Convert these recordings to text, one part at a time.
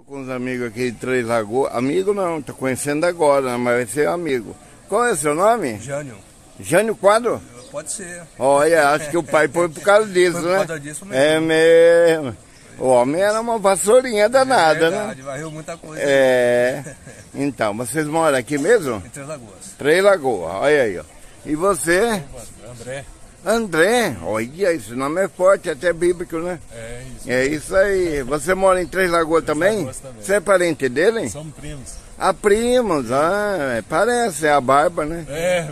Tô com uns amigos aqui de Três Lagoas. Amigo não, tô conhecendo agora, mas vai ser amigo. Qual é o seu nome? Jânio. Jânio Quadro? Pode ser. Olha, acho que o pai foi por causa disso, Foi né? por causa disso mesmo. É mesmo. O homem era uma vassourinha danada, verdade, né? Varreu muita coisa. É. Então, vocês moram aqui mesmo? Em Três Lagoas. Três Lagoas, olha aí, ó. E você? André. André, olha, esse nome é forte, até bíblico, né? É isso. É isso aí. Você mora em Três Lagoas também? Lagoas também. Você é parente dele? Somos primos. Ah, primos, parece, é a barba, né? É,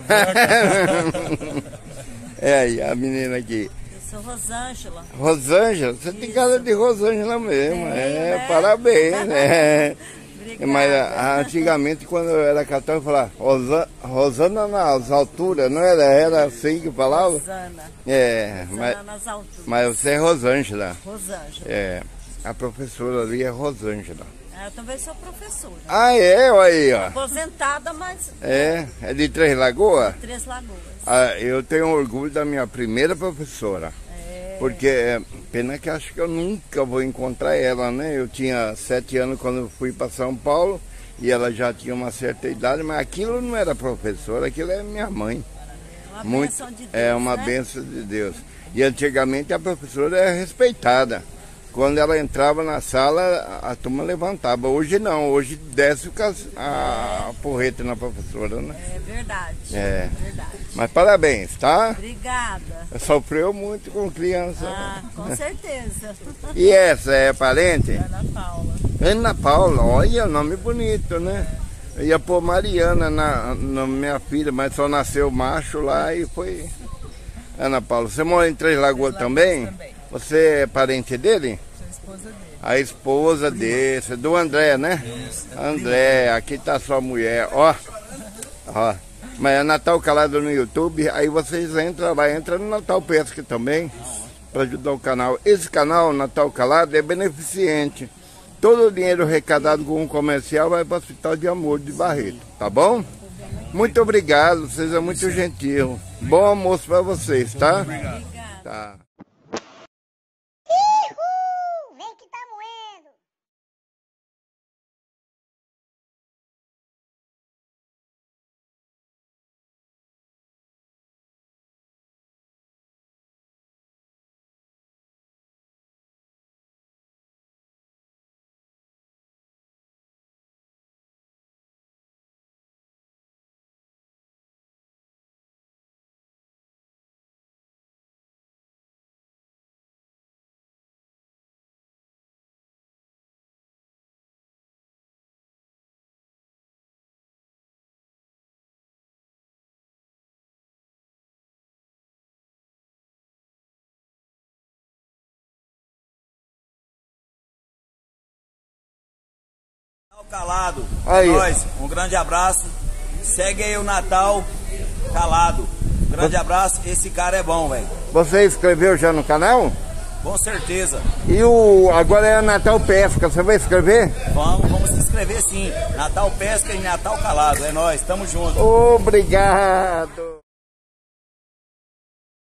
É aí, a menina aqui. Eu sou Rosângela. Rosângela, você tem cara de Rosângela mesmo, né? parabéns, né? Obrigada. Mas antigamente, quando eu era católico, eu falava Rosana nas alturas, não era? Era assim que falava? Rosana. É, Rosana nas alturas. mas você é Rosângela. Rosângela. É, a professora ali é Rosângela. Eu também sou professora. Ah, é? Olha aí, ó. Aposentada, mas É de Três Lagoas? Três Lagoas. Eu tenho orgulho da minha primeira professora. Porque, pena que acho que eu nunca vou encontrar ela, né? Eu tinha 7 anos quando eu fui para São Paulo e ela já tinha uma certa idade, mas aquilo não era professora, aquilo é minha mãe. Uma bênção de Deus, É uma né? bênção de Deus. E antigamente a professora era respeitada. Quando ela entrava na sala, a turma levantava. Hoje não, hoje desce a porreta na professora, né? É verdade. É. Verdade. Mas parabéns, tá? Obrigada. Sofreu muito com criança. Ah, com certeza. E essa é parente? Ana Paula. Ana Paula, olha, nome bonito, né? Eu ia pôr Mariana na minha filha, mas só nasceu macho lá e foi Ana Paula. Você mora em Três Lagoas também? Você é parente dele? Sou esposa dele. A esposa desse, do André, né? Isso. André, aqui tá sua mulher, ó. Mas é Natal Calado no YouTube, aí vocês entram lá, entra no Natal Pesca também, para ajudar o canal. Esse canal, Natal Calado, é beneficente. Todo o dinheiro arrecadado com o comercial vai para o Hospital de Amor de Barreto, tá bom? Muito obrigado, vocês são muito gentil. Bom almoço para vocês, tá? Obrigada. Tá. Vem que tá moendo. Calado. Aí. Nós, um grande abraço. Segue aí o Natal Calado. Um grande abraço. Esse cara é bom, velho. Você inscreveu já no canal? Com certeza. E agora é Natal Pesca, você vai inscrever? Vamos se inscrever sim. Natal Pesca e Natal Calado. É nós, tamo junto. Obrigado.